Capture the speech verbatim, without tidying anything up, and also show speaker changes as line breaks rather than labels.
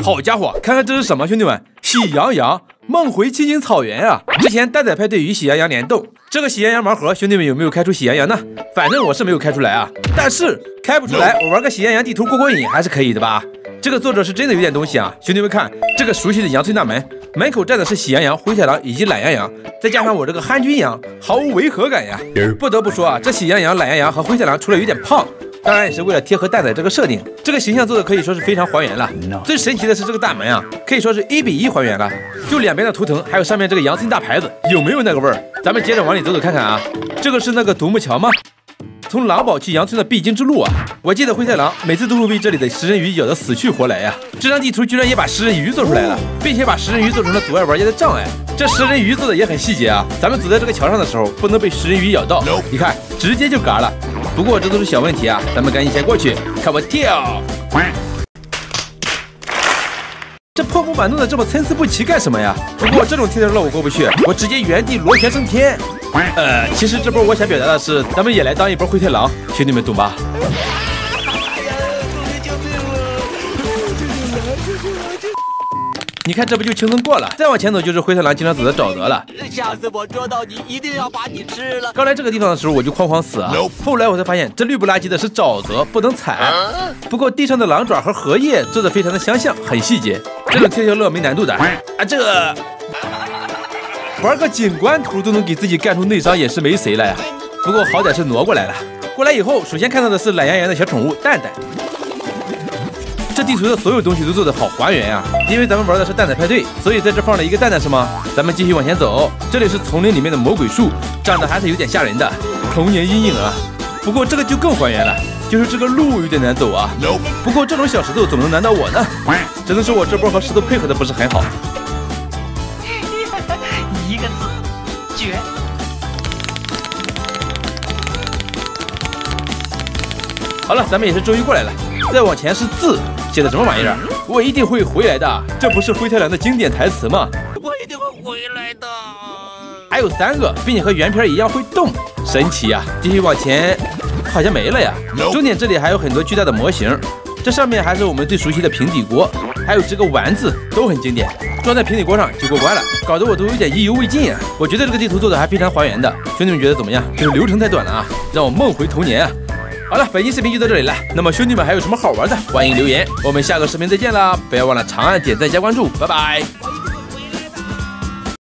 好家伙，看看这是什么，兄弟们，喜羊羊梦回七星草原啊！之前蛋仔派对与喜羊羊联动，这个喜羊羊盲盒，兄弟们有没有开出喜羊羊呢？反正我是没有开出来啊，但是开不出来，我玩个喜羊羊地图过过瘾还是可以的吧？这个作者是真的有点东西啊，兄弟们看这个熟悉的阳翠大门，门口站的是喜羊羊、灰太狼以及懒羊羊，再加上我这个憨君羊，毫无违和感呀。不得不说啊，这喜羊羊、懒羊羊和灰太狼出来有点胖。 当然也是为了贴合蛋仔这个设定，这个形象做的可以说是非常还原了。最神奇的是这个大门啊，可以说是一比一还原了，就两边的图腾，还有上面这个洋葱大牌子，有没有那个味儿？咱们接着往里走走看看啊，这个是那个独木桥吗？从狼堡去洋村的必经之路啊！我记得灰太狼每次都会被这里的食人鱼咬得死去活来呀、啊。这张地图居然也把食人鱼做出来了，并且把食人鱼做成了阻碍玩家的障碍。这食人鱼做的也很细节啊！咱们走在这个桥上的时候，不能被食人鱼咬到，你看直接就嘎了。 不过这都是小问题啊，咱们赶紧先过去，看我跳！这破木板弄得这么参差不齐干什么呀？不过这种贴头乐我过不去，我直接原地螺旋升天。呃，其实这波我想表达的是，咱们也来当一波灰太狼，兄弟们懂吧？ 你看，这不就轻松过了？再往前走就是灰太狼经常走的沼泽了。
下次我捉到你，一定要把你吃了。
刚来这个地方的时候，我就哐哐死啊！后来我才发现，这绿不拉几的是沼泽，不能踩。不过地上的狼爪和荷叶做的非常的相像，很细节。这种贴贴乐没难度的啊，这个玩个景观图都能给自己干出内伤，也是没谁了呀。不过好歹是挪过来了。过来以后，首先看到的是懒洋洋的小宠物蛋蛋。 这地图的所有东西都做得好还原呀、啊！因为咱们玩的是蛋仔派对，所以在这放了一个蛋蛋是吗？咱们继续往前走，这里是丛林里面的魔鬼树，长得还是有点吓人的，童年阴影啊！不过这个就更还原了，就是这个路有点难走啊。不过这种小石头总能难到我呢，只能说我这波和石头配合的不是很好。
一个字，绝！
好了，咱们也是终于过来了。再往前是字，写的什么玩意儿？我一定会回来的，这不是灰太狼的经典台词吗？
我一定会回来的。
还有三个，并且和原片一样会动，神奇呀、啊！继续往前，好像没了呀。终点这里还有很多巨大的模型，这上面还是我们最熟悉的平底锅，还有这个丸子都很经典，装在平底锅上就过关了，搞得我都有点意犹未尽啊！我觉得这个地图做的还非常还原的，兄弟们觉得怎么样？就是流程太短了啊，让我梦回童年啊！ 好了，本期视频就到这里了。那么兄弟们还有什么好玩的，欢迎留言。我们下个视频再见啦！不要忘了长按点赞加关注，拜拜。